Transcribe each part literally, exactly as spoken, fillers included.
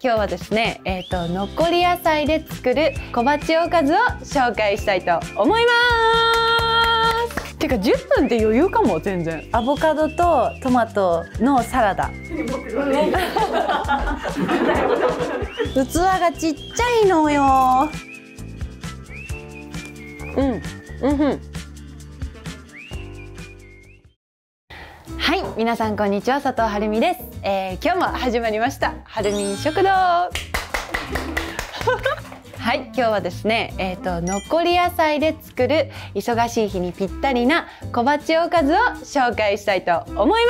今日はですね、えっと残り野菜で作る小鉢おかずを紹介したいと思います。てかじゅっぷんって余裕かも。全然アボカドとトマトのサラダ器がちっちゃいのよ。うんうんふん。はい、皆さんこんにちは、佐藤はるみです。えー、今日も始まりましたはるみ食堂はい、今日はですね、えっと残り野菜で作る忙しい日にぴったりな小鉢おかずを紹介したいと思います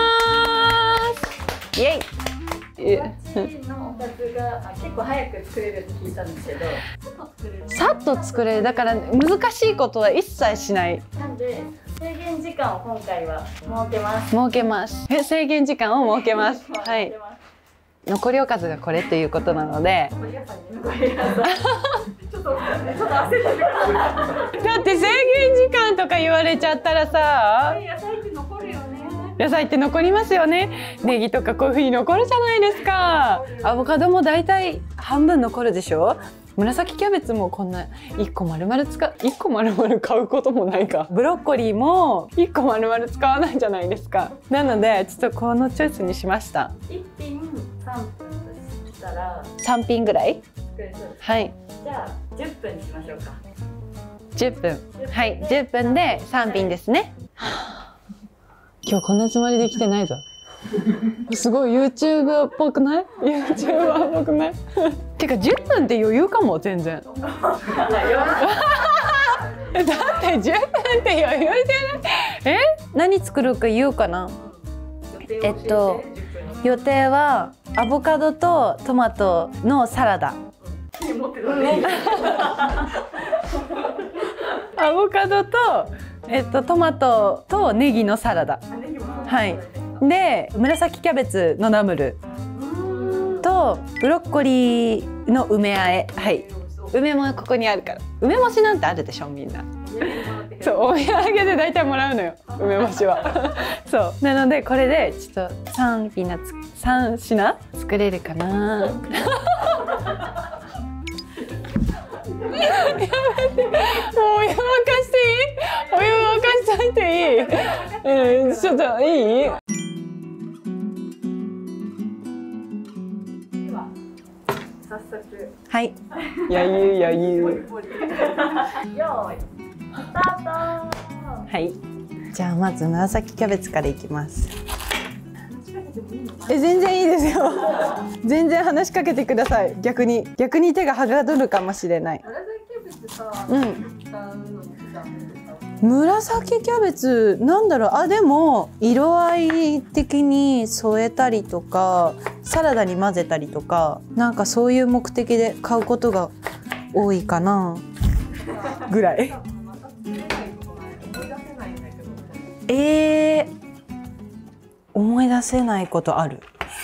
。イエイ。 小鉢のおかずが結構早く作れるって聞いたんですけど、 さっと作れる。だから難しいことは一切しない。 なんで制限時間を今回は設けます。 設けます。え、制限時間を設けます。はい。残りおかずがこれということなので。 残り野菜ね、残り野菜。ちょっとちょっと焦ってる。 だって制限時間とか言われちゃったらさ。 野菜って残るよね。 野菜って残りますよね。ネギとかこういう風に残るじゃないですか。アボカドもだいたい半分残るでしょ。紫キャベツもこんないっこ丸々使う、いっこ丸々買うこともないか。ブロッコリーもいっこ丸々使わないじゃないですか。なのでちょっとこのチョイスにしました。 いっぴんさんぷんとしたらさん品ぐらい。はい。 じゃあじゅっぷんにしましょうか。 じゅっぷん。はい、じゅっぷんでさん品ですね。今日こんなつもりで来てないぞ。すごい ユーチューバー っぽくない？ ユーチューバー っぽくない？てかじゅっぷんって余裕かも。全然。だってじゅっぷんって余裕じゃない？え？何作るか言うかな。えっと予定はアボカドとトマトのサラダ。アボカドとえっとトマトとネギのサラダ。はい。で紫キャベツのナムルとブロッコリーの梅あえ。はい。梅もここにあるから。梅干しなんてあるでしょみんな。そう、お土産で大体もらうのよ、梅干しは。そうなのでこれでちょっとさん品さん品作れるかな。やめて、もうお湯沸かしていい？お湯沸かしといていい？うん、ちょっといい？ 早速。 はい。やゆやゆ。 よーい。スタート。 はい。じゃあまず紫キャベツからいきます。え、全然いいですよ。全然話しかけてください。逆に逆に手がはがどるかもしれない。うん。紫キャベツなんだろう。あ、でも色合い的に添えたりとかサラダに混ぜたりとかなんかそういう目的で買うことが多いかなぐらい。えー、思い出せないことある。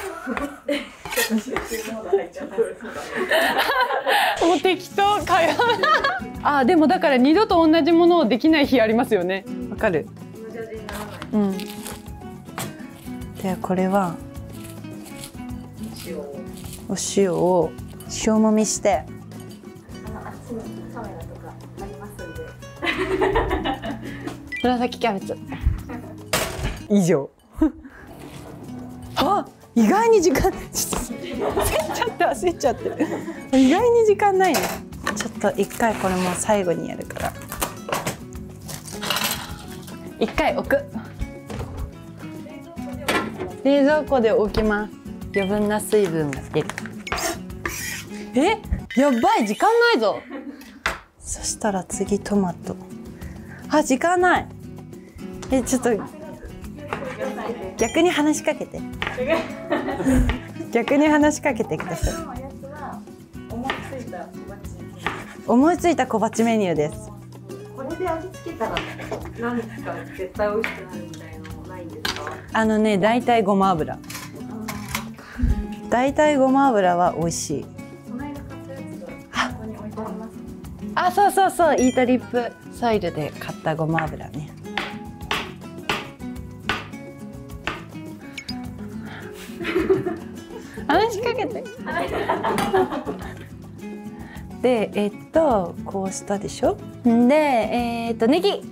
もう適当会話。あ、でもだから二度と同じものをできない日ありますよね。わかる。うん。でこれはお塩を塩もみして。紫キャベツ。以上。あ、意外に時間。焦っちゃって焦っちゃって。意外に時間ないね。ちょっと一回これも最後にやるから。一回置く。冷蔵庫で置きます。余分な水分が出る。え、やばい、時間ないぞ。そしたら次トマト。あ、時間ない。え、ちょっと逆に話しかけて。逆に話しかけてください。思いついた小鉢メニューです。 これで味付けたら何か絶対美味しくなるみたいなのないんですか？ あのね、大体ごま油。大体ごま油は美味しい。ここに置いてあります。あ、そうそうそう、イートリップソイルで買ったごま油ね。 話しかけて。で、えっとこうしたでしょ。で、えっとネギ。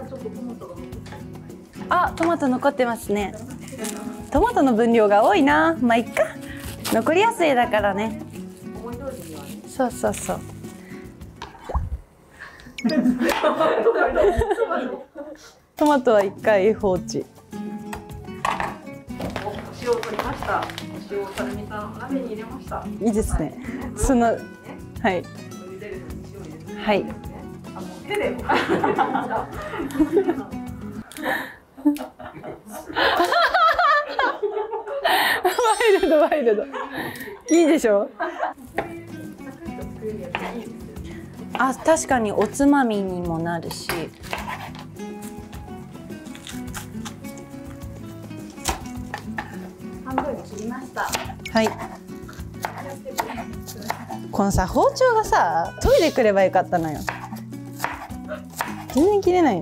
あ、トマト残ってますね。トマトの分量が多いな。まあいっか。残りやすいだからね。そうそうそう。トマトは一回放置。 お塩を取りました。お塩をサルミさん鍋に入れました。 いいですね。そのはい。はい。 あ、もう手で。 ワイルドワイルド。いいでしょ。あ、確かにおつまみにもなるし。 半分に切りました。 はい。このさ、包丁がさ、研いでくればよかったのよ。全然切れない。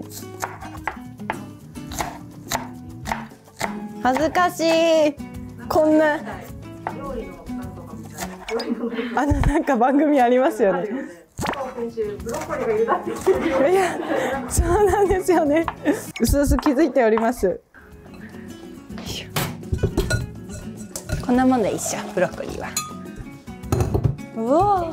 恥ずかしい。こんな。 料理のなんとかみたいな。料理のなんか。 あのなんか番組ありますよね。 先週ブロッコリーが茹だってきてるよ。 いや、そうなんですよね。うすうす気づいております。こんなもんで一緒、ブロッコリーは。うお。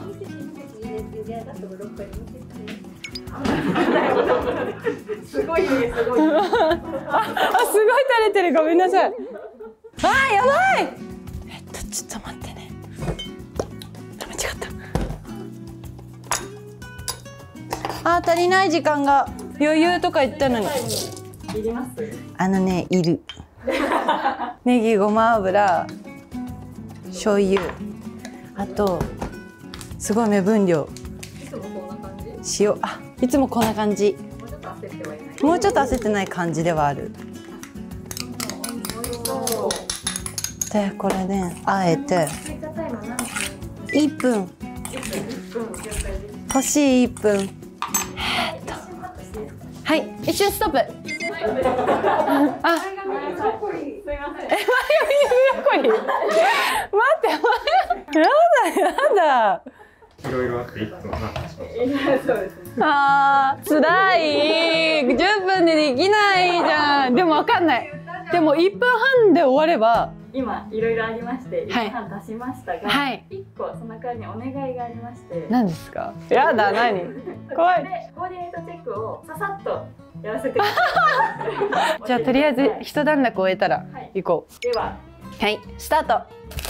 すごいね、すごい。 あ、あ、すごい垂れてる。ごめんなさい。あー、やばい。えっと、ちょっと待ってね。間違った。あー、足りない時間が。余裕とか言ったのに。 いります。 あのね、いる。ネギ、ごま油。醤油。あと。すごい目分量。 いつもこんな感じ。 塩、あ、いつもこんな感じ。 もうちょっと焦ってはいない。 もうちょっと焦ってない感じではある。で、これね、あえて。いっぷん。欲しいいっぷん。えーっと。はい、一瞬ストップ。あ。 ブロッコリー。すみません。 え、前髪ブロッコリー。待って、やだやだ。 いろいろあっていっぷんはん経ちました。 そうですね。 あー、辛い。じゅっぷんでできないじゃん。でもわかんない。でもいっぷんはんで終われば。 今いろいろありましていっぷんはん経しましたが、 はい、 いっこその代わりにお願いがありまして。 何ですか。やだ、何。怖い。 でコーディネートチェックをささっとやらせてください。 じゃあとりあえず一段落終えたら行こう。 では、 はい、スタート。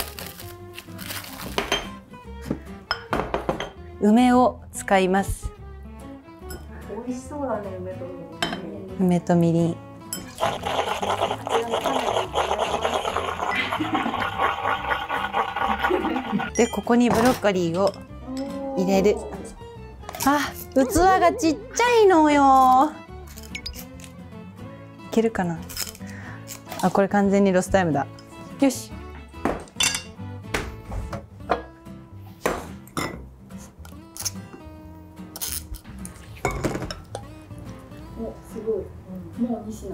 梅を使います。 美味しそうだね、梅とみりん。 梅とみりん。で、ここにブロッコリーを入れる。あ、器がちっちゃいのよ。いけるかな。あ、これ完全にロスタイムだ。よし。 お、すごい。もう西野。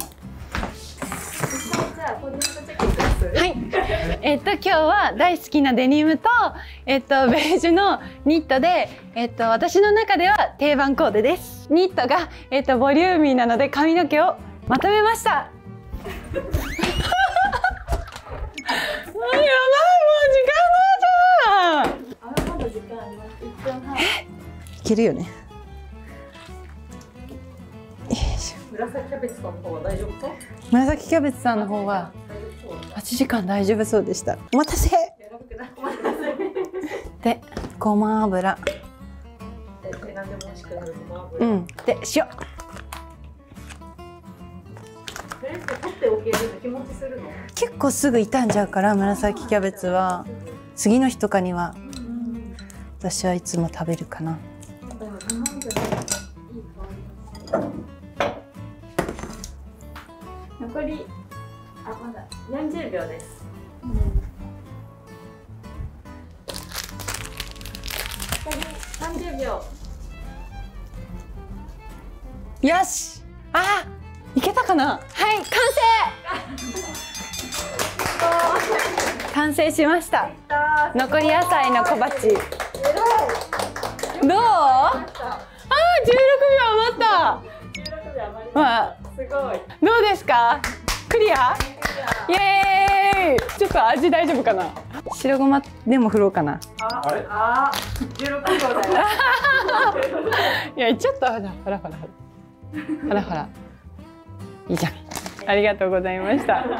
じゃあコーディネートチェックします。 はい。えっと今日は大好きなデニムとえっとベージュのニットでえっと私の中では定番コーデです。ニットがえっとボリューミーなので髪の毛をまとめました。やばい、もう時間ないじゃん。 あ、まだ時間あります。いっぷんはん。 いけるよね。 紫キャベツさんの方は大丈夫か？ 紫キャベツさんの方ははちじかん大丈夫そうでした。お待たせ。で、ごま油。 何でも美味しくなるごま油。 うん。で、塩。 これって取っておけるの日持ちするの？ 結構すぐ傷んじゃうから紫キャベツは次の日とかには私はいつも食べるかな。 残りあまだよんじゅうびょうです。残りさんじゅうびょう。 よし。あ、いけたかな。はい、完成。 完成しました。残り野菜の小鉢。どう？ああ、じゅうろくびょう余った。じゅうろくびょう余りました。すごい。どうですか？クリア？イエーイ。ちょっと味大丈夫かな？白ごまでも振ろうかな。 あれ？あ、じゅうろくびょうだよ。 いや、ちょっとほらほらほらほらほら。いいじゃん。ありがとうございました。あ、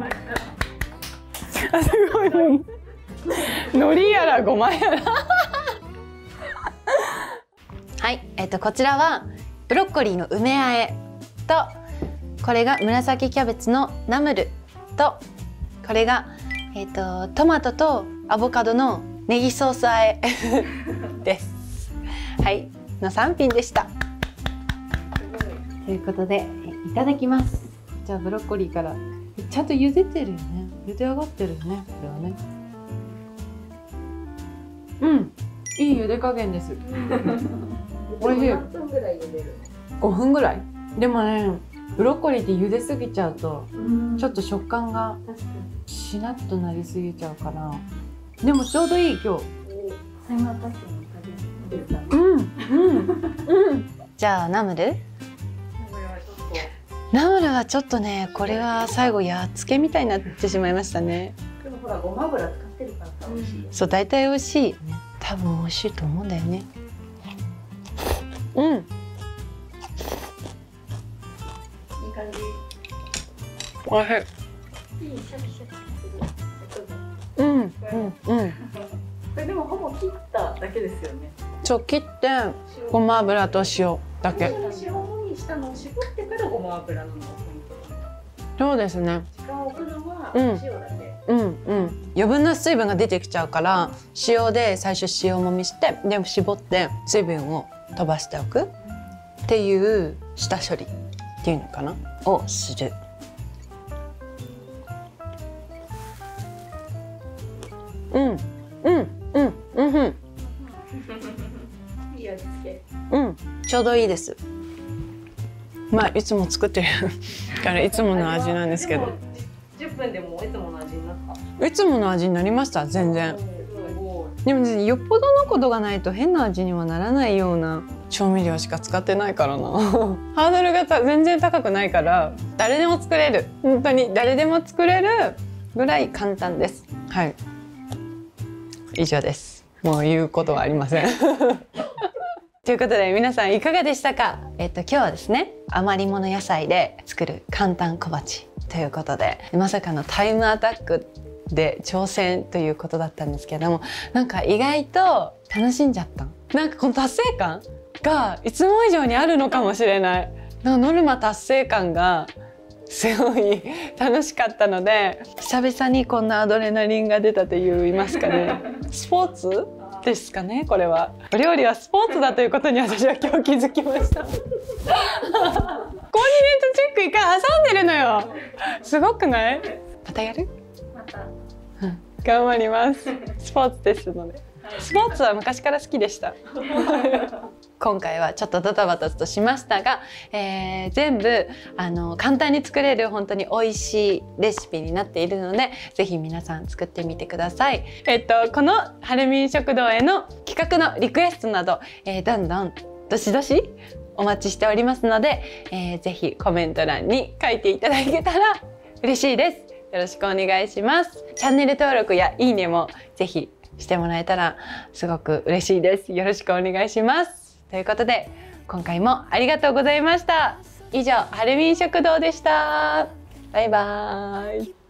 すごいもう海苔やらごまやら。はい、えっとこちらはブロッコリーの梅あえと、これが紫キャベツのナムルと、これがえっとトマトとアボカドのネギソースあえです。はい、のさんぴんでした。ということでいただきます。じゃあブロッコリーからちゃんと茹でてるよね。茹で上がってるよね。これはね。うん、いい茹で加減です。おいしい。何分ぐらい茹でる？ごふんぐらい。でもね、ブロッコリーって茹ですぎちゃうとちょっと食感がしなっとなりすぎちゃうから。でもちょうどいい今日。うんうんうん。じゃあナムル？ナムルはちょっとね、これは最後やっつけみたいになってしまいましたね。 でもほら、ごま油使ってるから美味しい。 そう、大体美味しい。多分美味しいと思うんだよね。うん。いい感じ。 おいしい。 いいシャキシャキする。 うんうんうん。これでもほぼ切っただけですよね。 ちょ切ってごま油と塩だけ。 塩もみしたのを絞ってからごま油のポイント。 そうですね。 時間を置くのは塩だけ。 うんうん。余分な水分が出てきちゃうから塩で最初塩もみしてで絞って水分を飛ばしておくっていう下処理っていうのかなをする。うんうんうんうんうん。 いい味付け。 うん、ちょうどいいです。まあいつも作ってるからいつもの味なんですけど。 じゅっぷんでもいつもの味になった。 いつもの味になりました全然。でも、ね、よっぽどのことがないと変な味にはならないような調味料しか使ってないからな。ハードルが全然高くないから誰でも作れる。本当に誰でも作れるぐらい簡単です。はい。以上です。もう言うことはありません。ということで皆さんいかがでしたか？えっと今日はですね、余り物野菜で作る簡単小鉢ということで、まさかのタイムアタックで挑戦ということだったんですけども、なんか意外と楽しんじゃった。なんかこの達成感がいつも以上にあるのかもしれない。なんかノルマ達成感がすごい楽しかったので、久々にこんなアドレナリンが出たと言いますかね。スポーツですかね、これは。お料理はスポーツだということに私は今日気づきました。コーディネートチェック一回挟んでるのよ。すごくない？またやる？ また。 うん、頑張ります。スポーツですので。スポーツは昔から好きでした。今回はちょっとドタバタとしましたが、えー、全部あの簡単に作れる本当に美味しいレシピになっているので、ぜひ皆さん作ってみてください。えっとこのはるみん食堂への企画のリクエストなど、えー、どんどんどしどしお待ちしておりますので、えー、ぜひコメント欄に書いていただけたら嬉しいです。よろしくお願いします。チャンネル登録やいいねもぜひしてもらえたらすごく嬉しいです。よろしくお願いします。ということで今回もありがとうございました。以上、はるみん食堂でした。バイバーイ。